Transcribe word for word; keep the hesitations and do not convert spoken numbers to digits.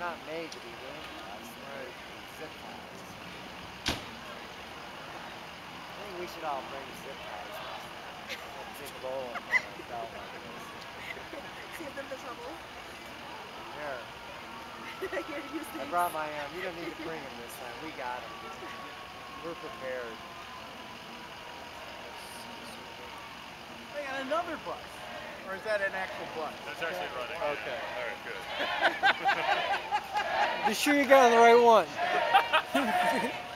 not made to be handcuffs. They're zip ties. I think we should all bring zip ties next time. We'll dig a hole in the belt like this. Save them the trouble. Here. Here, use these. I brought my arm. You don't need to bring them this time. We got them. We're prepared. They got another bus. Or is that an actual bus? That's actually running. Okay. All right, good. Be sure you got on the right one.